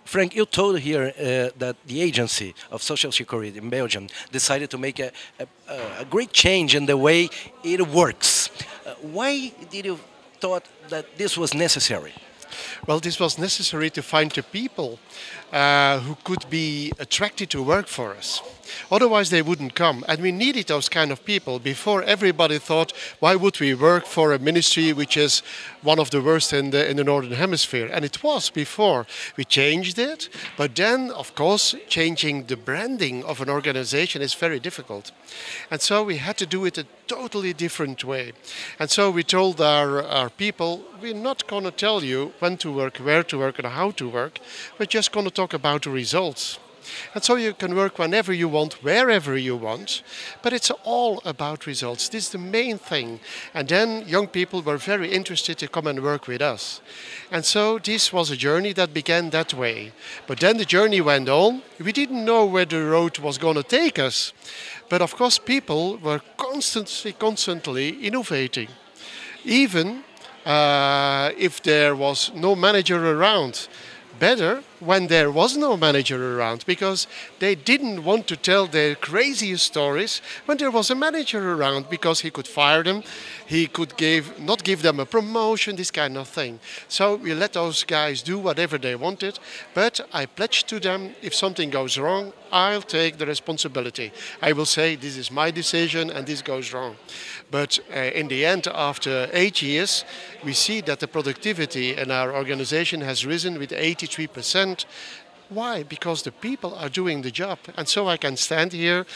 Frank, you told here that the agency of Social Security in Belgium decided to make a great change in the way it works. Why did you thought that this was necessary? Well, this was necessary to find the people who could be attracted to work for us. Otherwise, they wouldn't come. And we needed those kind of people. Before, everybody thought, why would we work for a ministry which is one of the worst in the Northern Hemisphere? And it was before. We changed it. But then, of course, changing the branding of an organization is very difficult. And so we had to do it a totally different way. And so we told our people, we're not going to tell you when to work, where to work, and how to work. We're just going to talk about the results. And so you can work whenever you want, wherever you want, but it's all about results. This is the main thing. And then young people were very interested to come and work with us. And so this was a journey that began that way. But then the journey went on. We didn't know where the road was going to take us. But of course, people were constantly innovating. Even if there was no manager around. Better when there was no manager around, because they didn't want to tell their craziest stories when there was a manager around, because he could fire them, he could not give them a promotion, this kind of thing. So we let those guys do whatever they wanted, but I pledged to them, if something goes wrong, I'll take the responsibility. I will say, this is my decision and this goes wrong. But in the end, after 8 years, we see that the productivity in our organization has risen with 83%. Why? Because the people are doing the job. And so I can stand here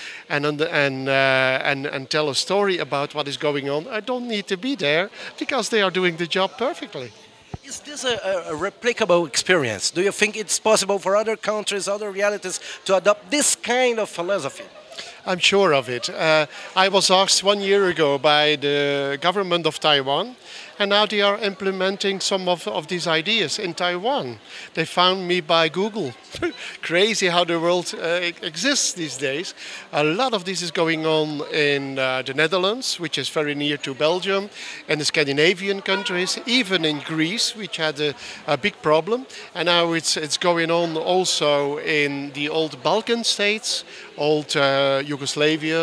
and tell a story about what is going on. I don't need to be there because they are doing the job perfectly. Is this a replicable experience? Do you think it's possible for other countries, other realities to adopt this kind of philosophy? I'm sure of it. I was asked 1 year ago by the government of Taiwan, and now they are implementing some of these ideas in Taiwan. They found me by Google. Crazy how the world exists these days. A lot of this is going on in the Netherlands, which is very near to Belgium, and the Scandinavian countries, even in Greece, which had a big problem. And now it's going on also in the old Balkan states, old Yugoslavia,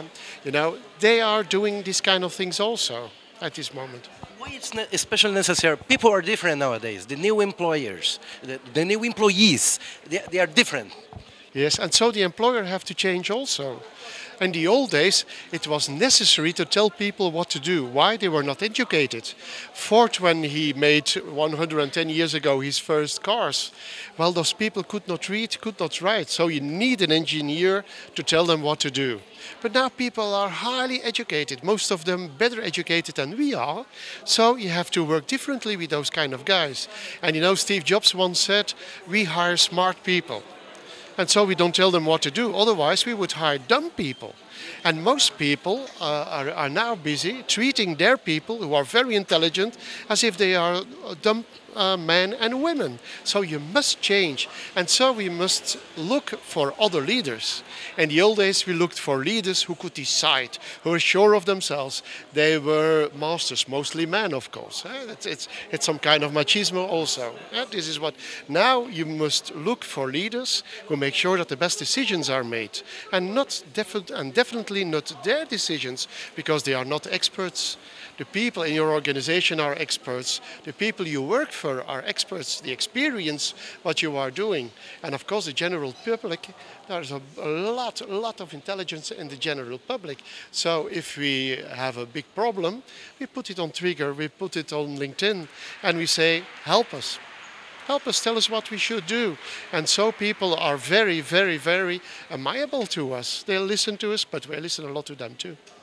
they are doing these kind of things also at this moment. Why it's especially necessary? People are different nowadays. The new employers, the new employees, they are different. Yes, and so the employer have to change also. In the old days, it was necessary to tell people what to do. Why? They were not educated. Ford, when he made 110 years ago his first cars, well, those people could not read, could not write. So you need an engineer to tell them what to do. But now people are highly educated, most of them better educated than we are. So you have to work differently with those kind of guys. And Steve Jobs once said, we hire smart people. And so we don't tell them what to do. Otherwise, we would hire dumb people. And most people are now busy treating their people who are very intelligent as if they are dumb men and women. So you must change. And so we must look for other leaders. In the old days, we looked for leaders who could decide, who were sure of themselves. They were masters, mostly men, of course. It's some kind of machismo also. This is what... Now you must look for leaders who make sure that the best decisions are made. And definitely not their decisions, because they are not experts. The people in your organization are experts. The people you work for are experts. They experience what you are doing. And of course, the general public, there's a lot of intelligence in the general public. So if we have a big problem, we put it on Trigger, we put it on LinkedIn, and we say, help us. Help us, tell us what we should do. And so people are very, very, very amiable to us. They listen to us, but we listen a lot to them too.